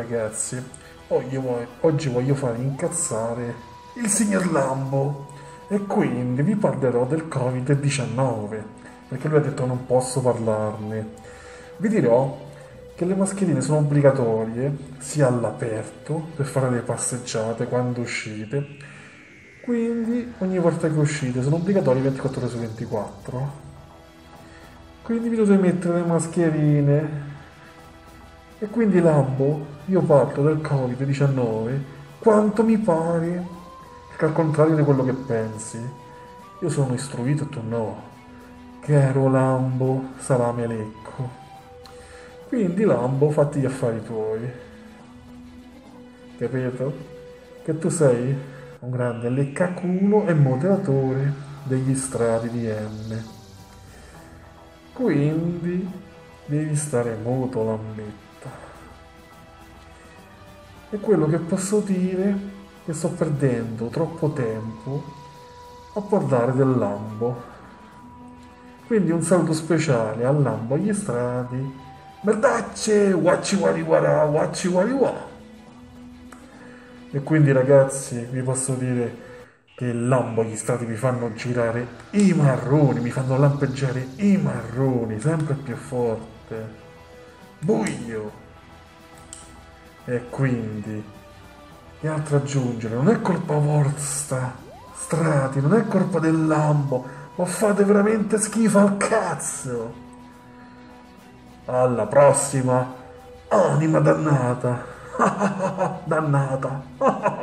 ragazzi, oggi voglio fare incazzare il signor Lambo e quindi vi parlerò del Covid-19, perché lui ha detto non posso parlarne. Vi dirò che le mascherine sono obbligatorie sia all'aperto per fare le passeggiate quando uscite, quindi ogni volta che uscite sono obbligatorie 24 ore su 24. Quindi vi dovete mettere le mascherine. E quindi Lambo, io parlo del Covid-19 quanto mi pare, perché al contrario di quello che pensi, io sono istruito e tu no. Caro Lambo, salame lecco. Quindi Lambo, fatti gli affari tuoi, capito? Che tu sei un grande leccaculo e moderatore degli strati di M. Quindi devi stare muto, Lambetta. E quello che posso dire è che sto perdendo troppo tempo a parlare del Lambo. Quindi un saluto speciale al Lambo agli strati. Merdacce, guacci guari guarà, guacci guari guà. E quindi ragazzi vi posso dire che il Lambo agli strati mi fanno girare i marroni, mi fanno lampeggiare i marroni, sempre più forte. Buio. E quindi, che altro aggiungere? Non è colpa vostra, strati, non è colpa del Lambo, ma fate veramente schifo al cazzo. Alla prossima, anima dannata, dannata.